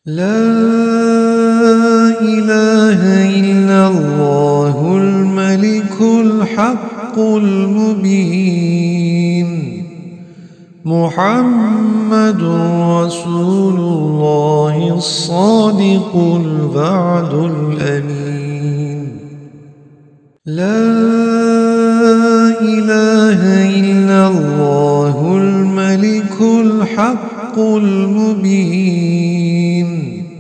لا إله إلا الله الملك الحق المبين محمد رسول الله الصادق الوعد الأمين. لا إله إلا الله الملك الحق المبين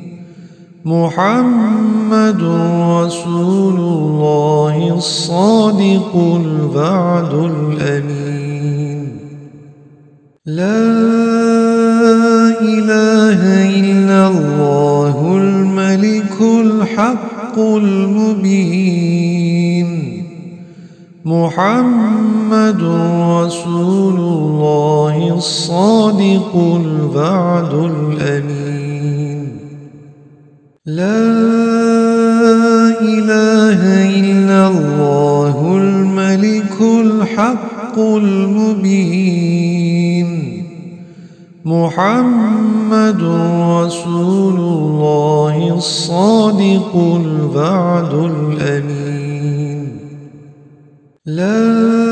محمد رسول الله الصادق الوعد الأمين. لا إله إلا الله الملك الحق المبين محمد رسول الله الصادق الوعد الأمين. لا إله إلا الله الملك الحق المبين محمد رسول الله الصادق الوعد الأمين. لا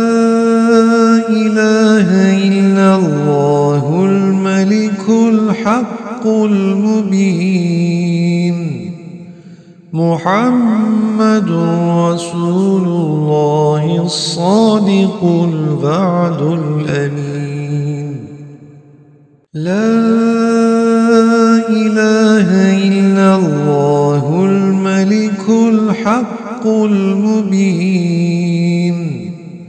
إله إلا الله الملك الحق المبين محمد رسول الله الصادق الوعد الأمين. لا إله إلا الله الملك الحق المبين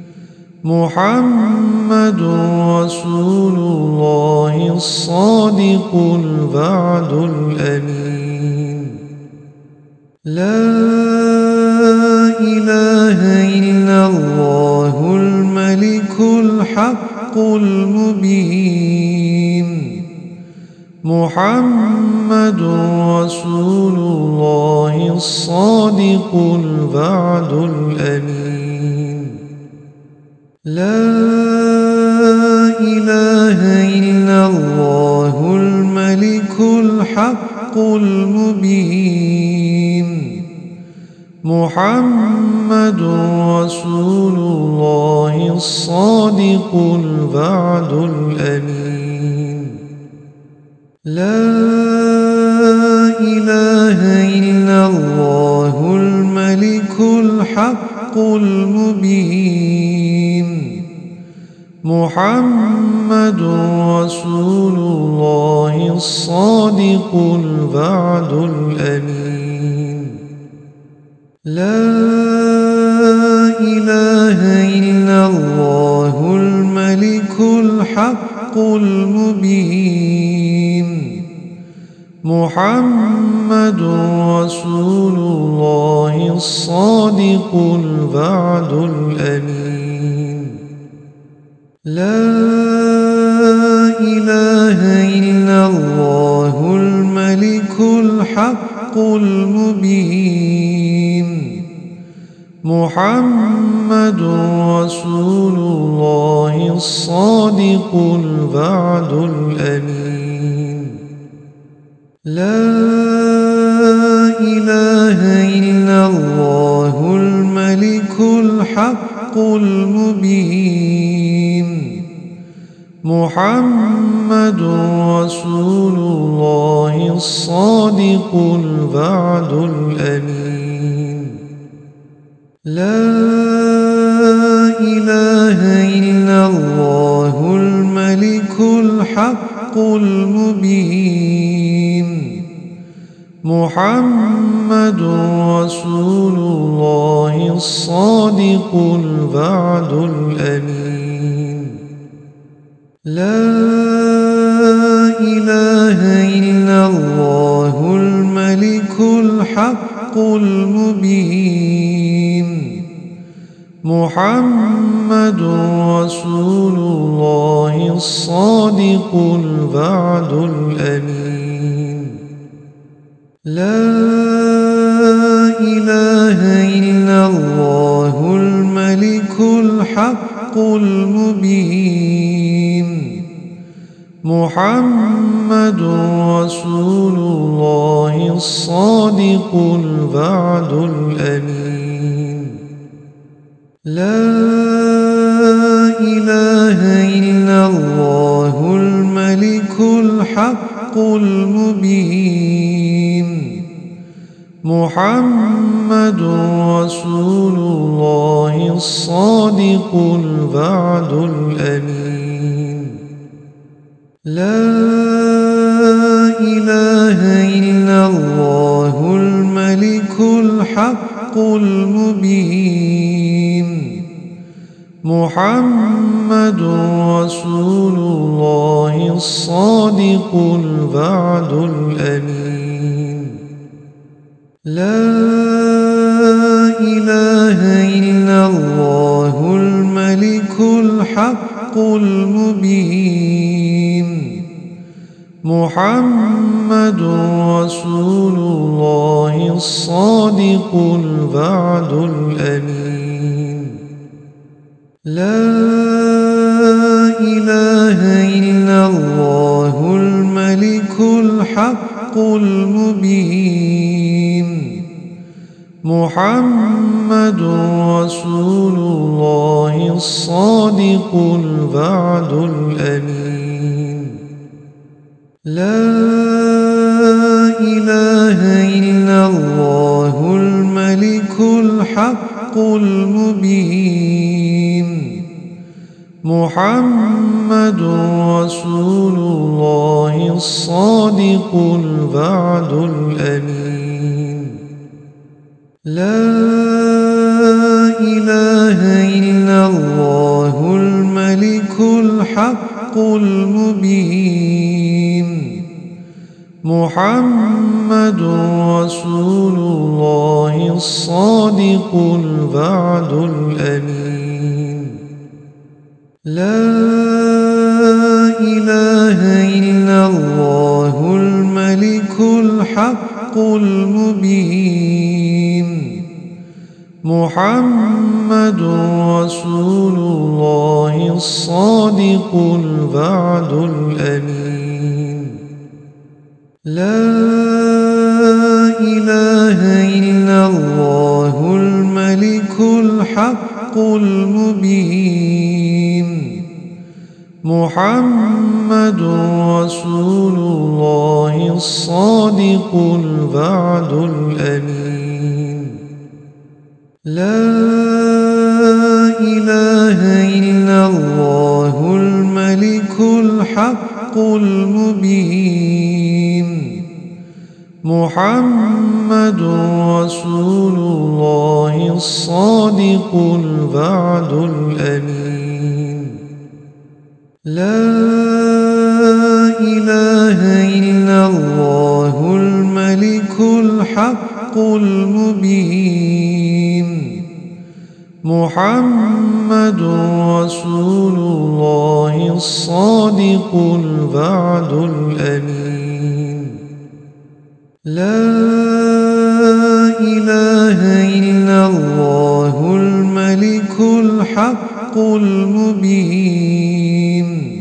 محمد رسول الله الصادق الوعد الأمين. لا إله إلا الله الملك الحق المبين محمد رسول الله الصادق الوعد الأمين. لا إله إلا الله الملك الحق المبين محمد رسول الله الصادق الوعد الأمين. لا إله إلا الله الملك الحق المبين محمد رسول الله الصادق الوعد الأمين. لا إله إلا الله الملك الحق المبين محمد رسول الله الصادق الوعد الأمين. لا إله إلا الله الملك الحق المبين محمد رسول الله الصادق الوعد الأمين. لا إله إلا الله الملك الحق المبين محمد رسول الله الصادق الوعد الأمين. لا إله إلا الله الملك الحق المبين محمد رسول الله الصادق الوعد الأمين. لا إله إلا الله الملك الحق المبين محمد رسول الله الصادق الوعد الأمين. لا إله إلا الله الملك الحق المبين محمد رسول الله الصادق الوعد الأمين. لا إله إلا الله الملك الحق المبين. محمد رسول الله الصادق الوعد الأمين. لا إله إلا الله الملك الحق المبين. محمد رسول الله الصادق الوعد الأمين. لا إله إلا الله الملك الحق المبين. محمد رسول الله الصادق الوعد الأمين. لا إله إلا الله الملك الحق المبين. محمد رسول الله الصادق الوعد الأمين. لا إله إلا الله الملك الحق المبين. محمد رسول الله الصادق الوعد الأمين. لا إله إلا الله الملك الحق المبين. محمد رسول الله الصادق الوعد الأمين. لا إله إلا الله الملك الحق المبين. محمد رسول الله الصادق الوعد الأمين. لا إله إلا الله الملك الحق المبين. محمد رسول الله الصادق الوعد الأمين. لا إله إلا الله الملك الحق المبين. محمد رسول الله الصادق الوعد الأمين. لا إله إلا الله الملك الحق المبين. محمد رسول الله الصادق الوعد الأمين. لا إله إلا الله الملك الحق المبين.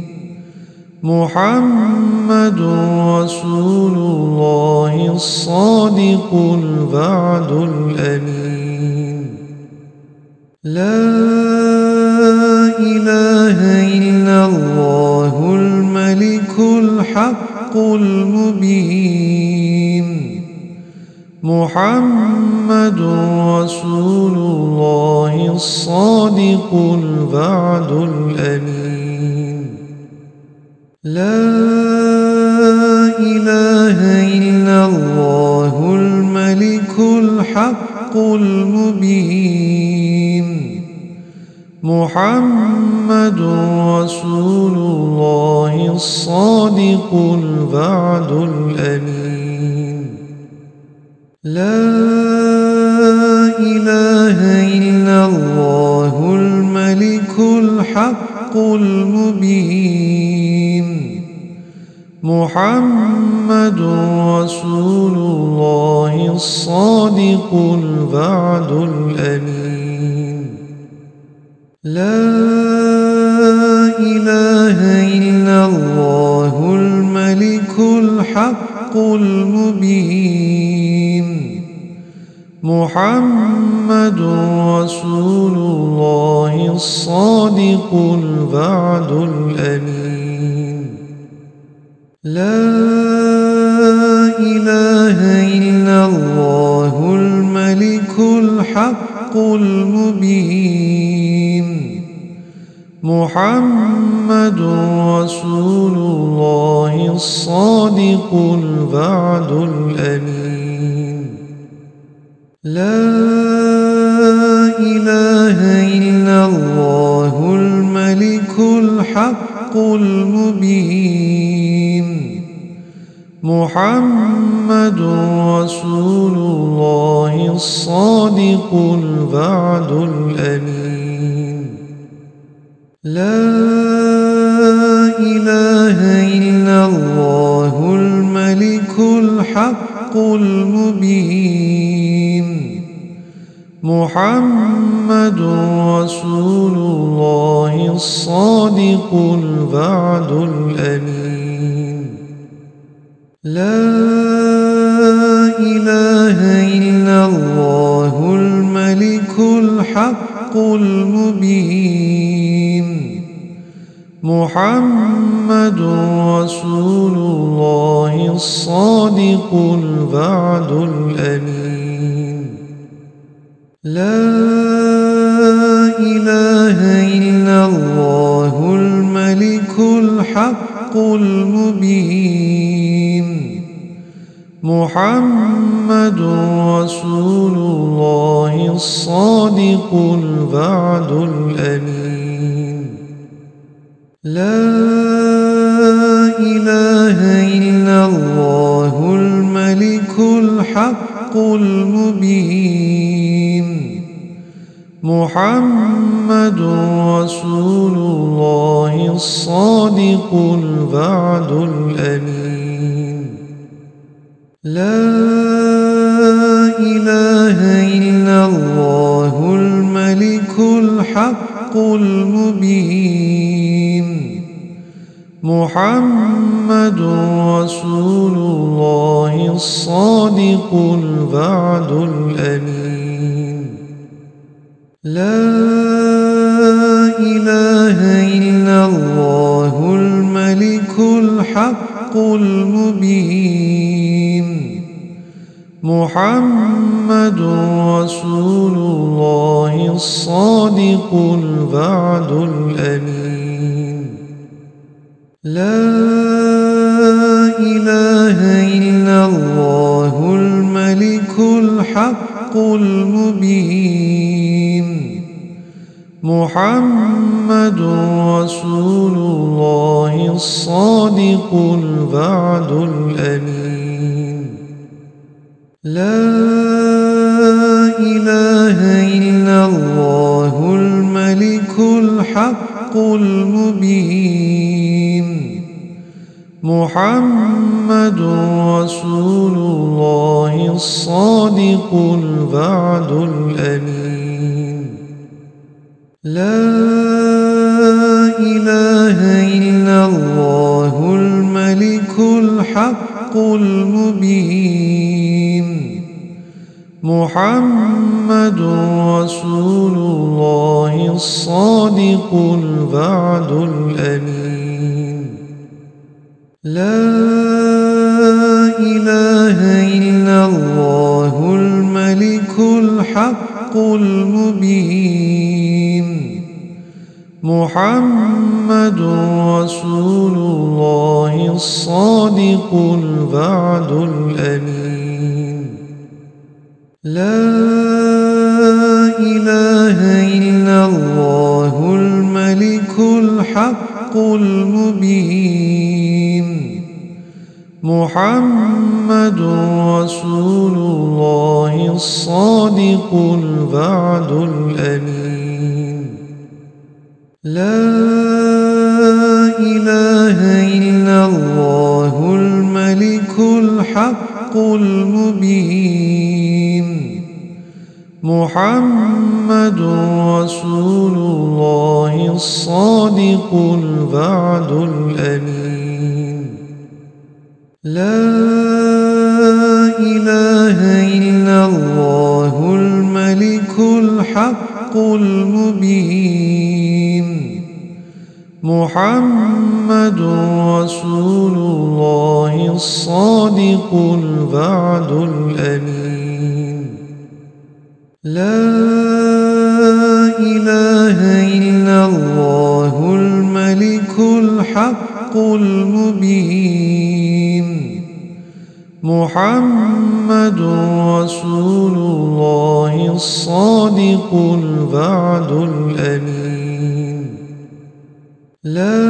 محمد رسول الله الصادق الوعد الأمين. لا إله إلا الله الملك الحق المبين. محمد رسول الله الصادق الوعد الأمين. لا إله إلا الله الملك الحق المبين. محمد رسول الله الصادق الوعد الأمين. لا إله إلا الله الملك الحق المبين. محمد رسول الله الصادق الوعد الأمين. لا إله إلا الله الملك الحق المبين. المبين محمد رسول الله الصادق الوعد الأمين لا إله إلا الله الملك الحق المبين محمد رسول الله الصادق الوعد الأمين لا إله إلا الله الملك الحق المبين محمد رسول الله الصادق الوعد الأمين لا إله إلا الله الملك الحق المبين محمد رسول الله الصادق الوعد الأمين لا إله إلا الله الملك الحق المبين محمد رسول الله الصادق الوعد الأمين لا إله إلا الله الملك الحق المبين محمد رسول الله الصادق الوعد الأمين لا إله إلا الله الملك الحق المبين محمد رسول الله الصادق الوعد الأمين لا إله إلا الله الملك الحق المبين محمد رسول الله الصادق الوعد الأمين لا إله إلا الله الملك الحق المبين محمد رسول الله الصادق الوعد الأمين لا إله إلا الله الملك الحق المبين محمد رسول الله الصادق الوعد الأمين لا إله إلا الله الملك الحق المبين محمد رسول الله الصادق الوعد الأمين لا إله إلا الله الملك الحق المبين محمد رسول الله الصادق الوعد الأمين لا إله إلا الله الملك الحق المبين محمد رسول الله الصادق الوعد الأمين لا إله إلا الله الملك الحق المبين محمد رسول الله الصادق الوعد الأمين لا إله إلا الله الملك الحق المبين محمد رسول الله الصادق الوعد الأمين لا المبين محمد رسول الله الصادق الوعد الأمين لا إله إلا الله الملك الحق المبين محمد رسول الله الصادق الوعد الأمين لا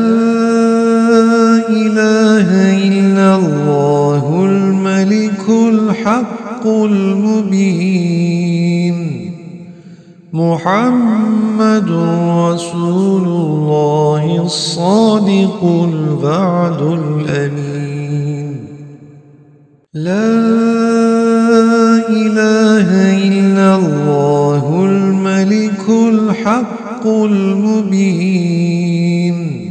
إله إلا الله الملك الحق المبين محمد رسول الله الصادق الوعد الأمين لا إله إلا الله الملك الحق المبين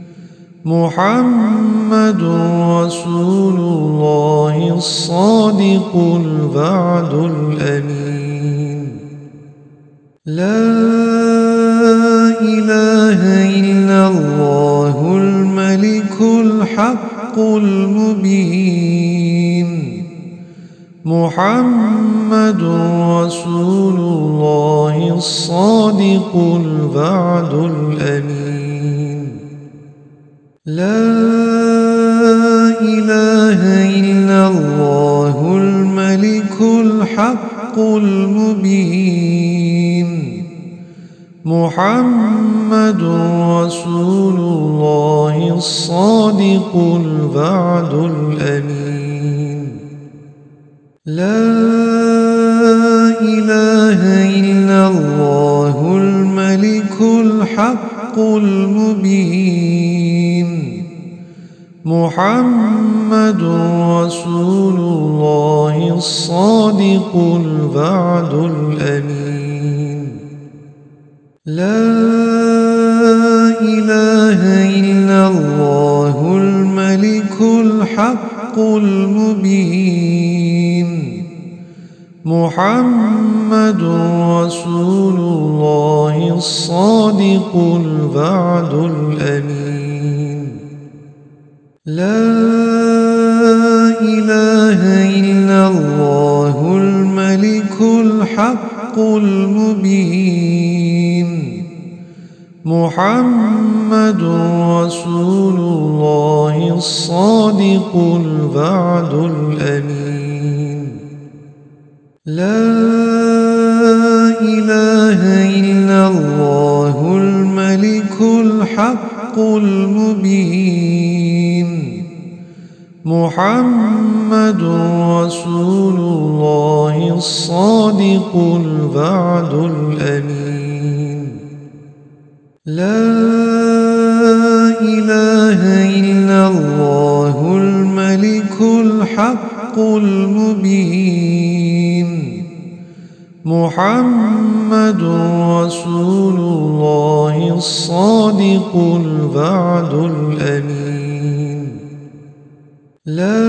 محمد رسول الله الصادق الوعد الأمين لا إله إلا الله الملك الحق المبين محمد رسول الله الصادق الوعد الأمين لا إله إلا الله الملك الحق المبين محمد رسول الله الصادق الوعد الأمين لا إله إلا الله الملك الحق المبين محمد رسول الله الصادق الوعد الأمين لا إله إلا الله الملك الحق المبين محمد رسول الله الصادق الوعد الأمين لا إله إلا الله الملك الحق المبين محمد رسول الله الصادق الوعد الأمين لا إله إلا الله الملك الحق المبين محمد رسول الله الصادق الوعد الأمين لا إله إلا الله الملك الحق المبين محمد رسول الله الصادق الوعد الأمين لا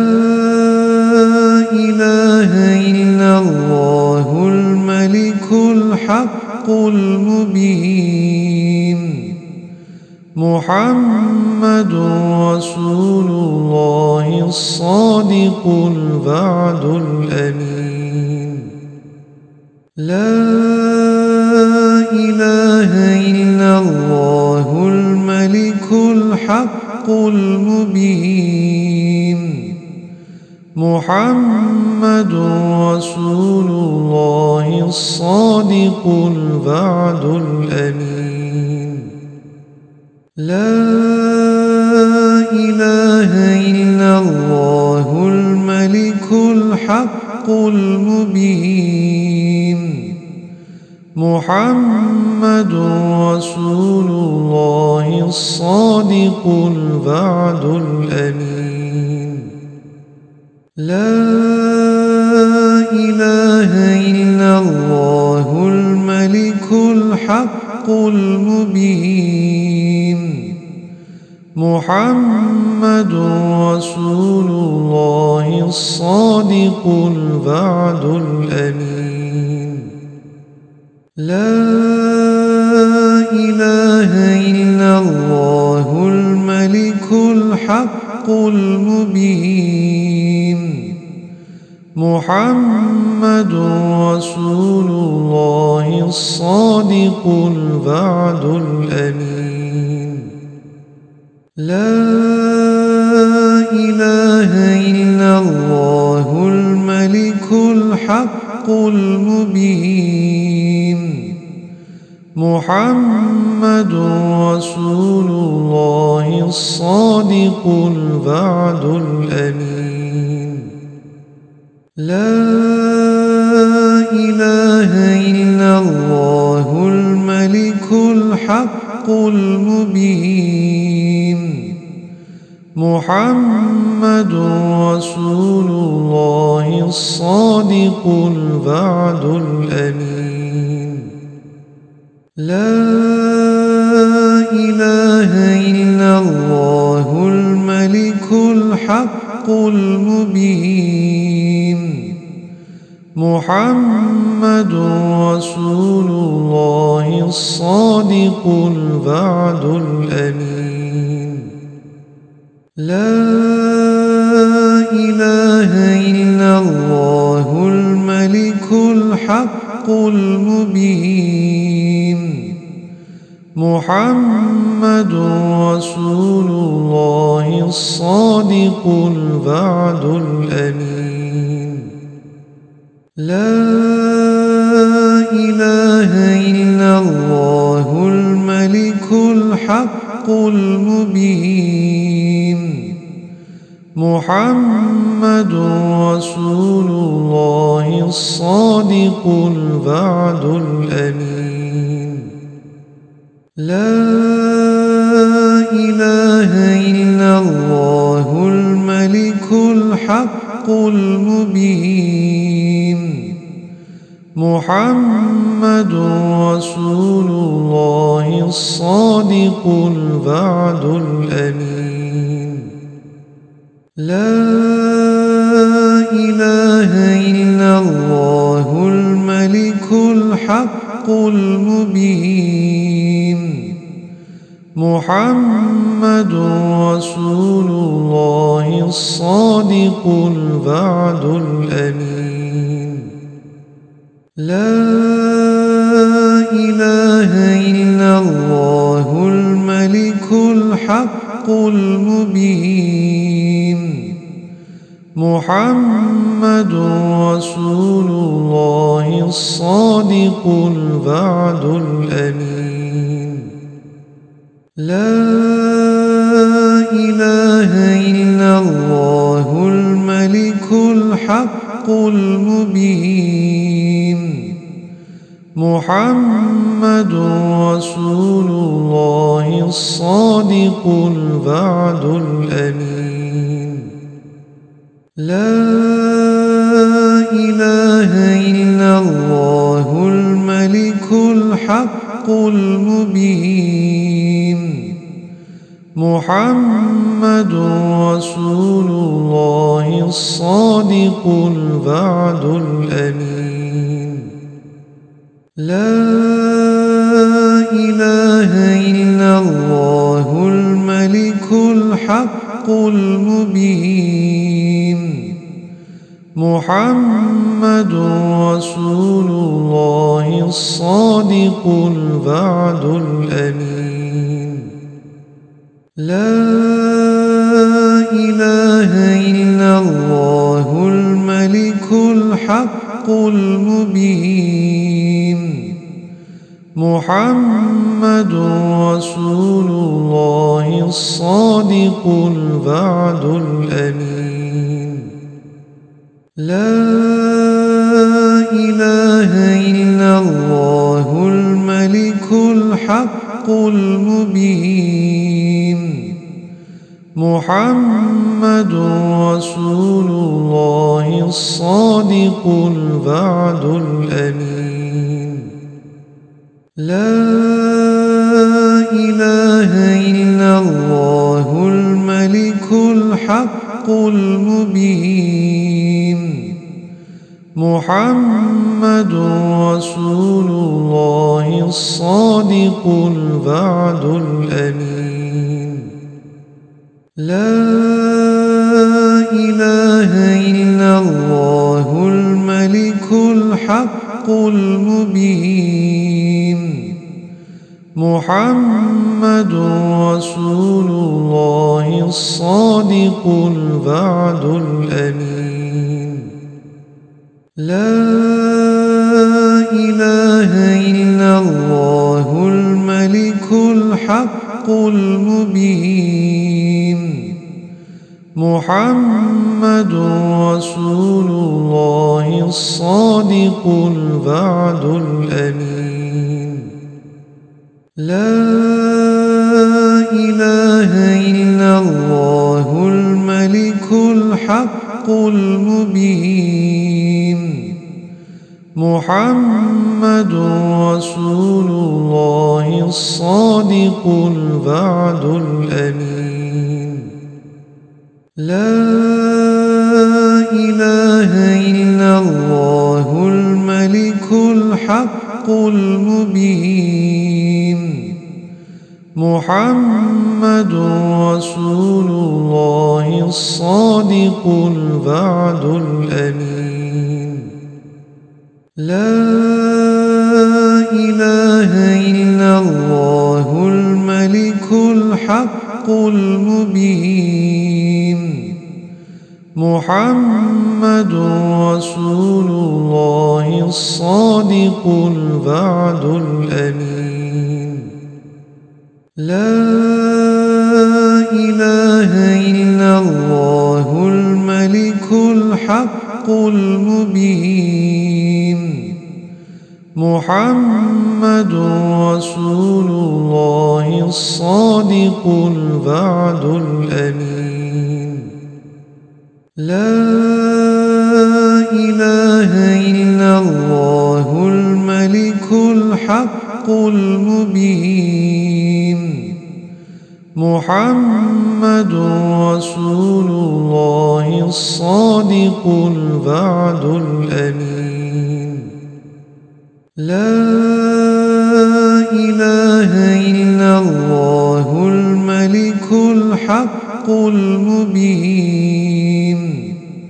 إله إلا الله الملك الحق المبين محمد رسول الله الصادق الوعد الأمين لا إله إلا الله الملك الحق المبين محمد رسول الله الصادق الوعد الأمين لا إله إلا الله الملك الحق المبين محمد رسول الله الصادق الوعد الأمين لا إله إلا الله الملك الحق المبين محمد رسول الله الصادق الوعد الأمين لا إله إلا الله الملك الحق المبين محمد رسول الله الصادق الوعد الأمين لا إله إلا الله الملك الحق المبين محمد رسول الله الصادق الوعد الأمين لا إله إلا الله الملك الحق المبين محمد رسول الله الصادق الوعد الأمين لا إله إلا الله الملك الحق المبين محمد رسول الله الصادق الوعد الأمين لا إله إلا الله الملك الحق المبين محمد رسول الله الصادق الوعد الأمين لا إله إلا الله الملك الحق المبين محمد رسول الله الصادق الوعد الأمين لا إله إلا الله الملك الحق المبين محمد رسول الله الصادق الوعد الأمين لا إله إلا الله الملك الحق المبين محمد رسول الله الصادق الوعد الأمين لا إله إلا الله الملك الحق المبين محمد رسول الله الصادق الوعد الأمين لا إله إلا الله الملك الحق المبين محمد رسول الله الصادق الوعد الأمين لا إله إلا الله الملك الحق المبين محمد رسول الله الصادق الوعد الأمين لا إله إلا الله الملك الحق المبين محمد رسول الله الصادق الوعد الأمين لا إله إلا الله الملك الحق المبين محمد رسول الله الصادق الوعد الأمين لا إله إلا الله الملك الحق المبين محمد رسول الله الصادق الوعد الأمين لا إله إلا الله الملك الحق المبين محمد رسول الله الصادق الوعد الأمين. لا إله إلا الله الملك الحق المبين. محمد رسول الله الصادق الوعد الأمين. لا إله إلا الله الملك الحق المبين. محمد رسول الله الصادق الوعد الأمين. لا إله إلا الله الملك الحق المبين. محمد رسول الله الصادق الوعد الأمين. لا إله إلا الله الملك الحق المبين. محمد رسول الله الصادق الوعد الأمين. لا إله إلا الله الملك الحق المبين. محمد رسول الله الصادق الوعد الأمين. لا إله إلا الله الملك الحق المبين. محمد رسول الله الصادق الوعد الأمين. لا إله إلا الله الملك الحق المبين. محمد رسول الله الصادق الوعد الأمين. لا إله إلا الله الملك الحق المبين.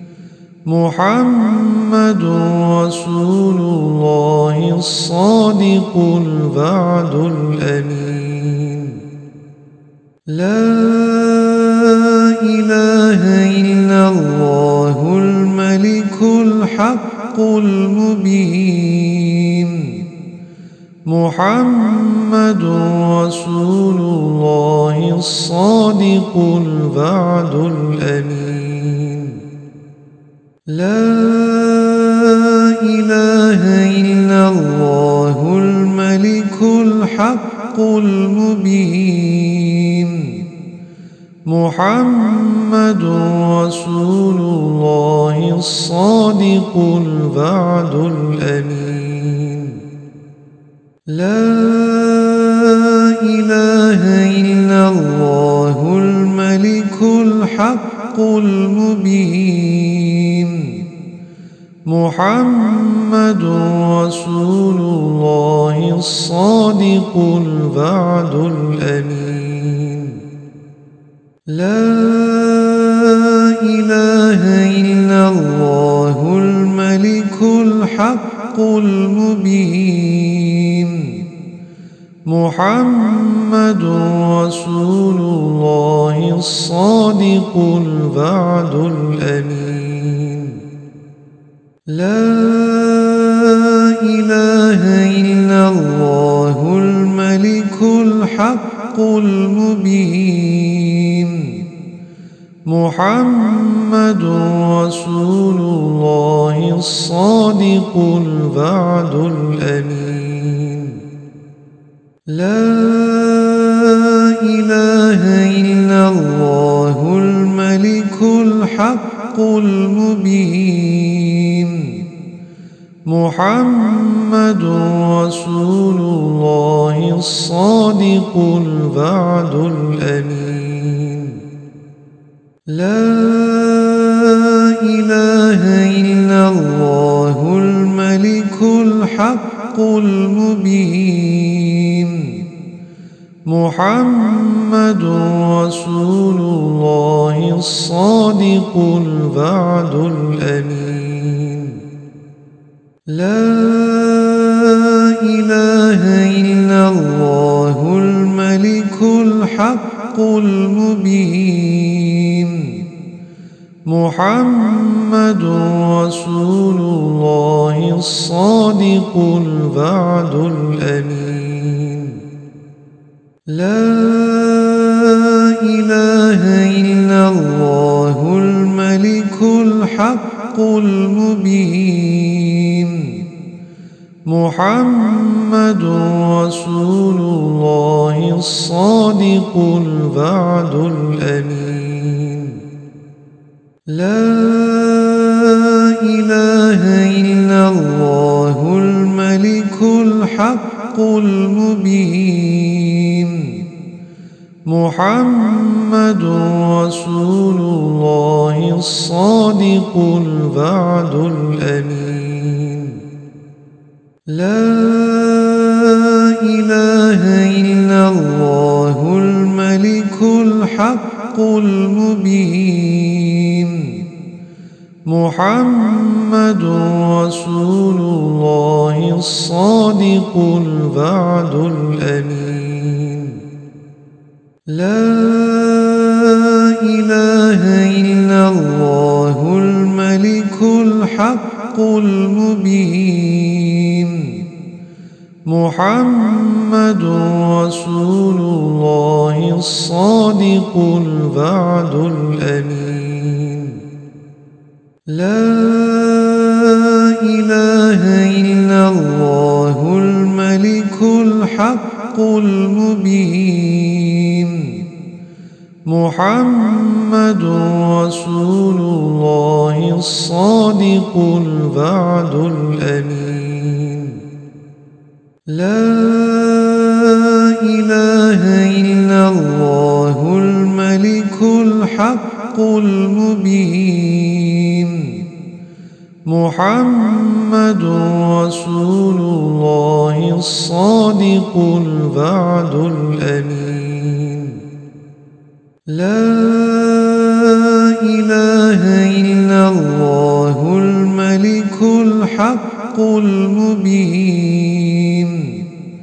محمد رسول الله الصادق الوعد الأمين. لا إله إلا الله الملك الحق المبين. محمد رسول الله الصادق الوعد الأمين. لا إله إلا الله الملك الحق المبين. محمد رسول الله الصادق الوعد الأمين. لا إله إلا الله الملك الحق المبين. محمد رسول الله الصادق الوعد الأمين. لا إله إلا الله الملك الحق المبين. محمد رسول الله الصادق الوعد الأمين. لا إله إلا الله الملك الحق المبين. محمد رسول الله الصادق الوعد الأمين. لا إله إلا الله الملك الحق المبين. محمد رسول الله الصادق الوعد الأمين. لا إله إلا الله الحق المبين محمد رسول الله الصادق الوعد الأمين لا إله إلا الله الملك الحق المبين محمد رسول الله الصادق الوعد الأمين لا إله إلا الله الملك الحق المبين محمد رسول الله الصادق الوعد الأمين لا إله إلا الله الملك الحق المبين محمد رسول الله الصادق الوعد الأمين لا إله إلا الله الملك الحق المبين محمد رسول الله الصادق الوعد الأمين لا إله إلا الله الملك الحق المبين محمد رسول الله الصادق الوعد الأمين لا إله إلا الله الملك الحق المبين محمد رسول الله الصادق الوعد الأمين لا إله إلا الله الملك الحق المبين محمد رسول الله الصادق الوعد الأمين لا إله إلا الله الملك الحق المبين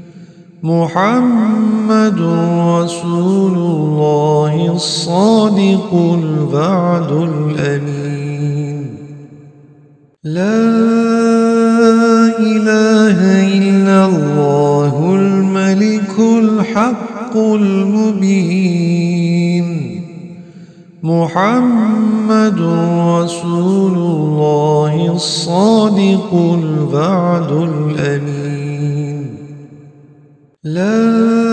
محمد رسول الله الصادق الوعد الأمين لا إله إلا الله الملك الحق المبين محمد رسول الله الصادق الوعد الأمين لا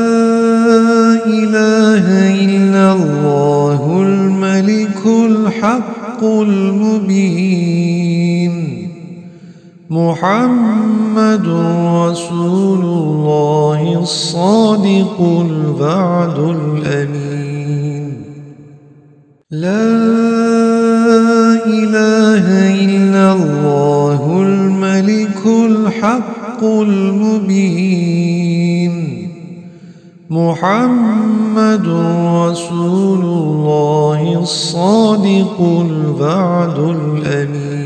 إله إلا الله الملك الحق المبين محمد رسول الله الصادق الوعد الأمين لا إله إلا الله الملك الحق المبين محمد رسول الله الصادق الوعد الأمين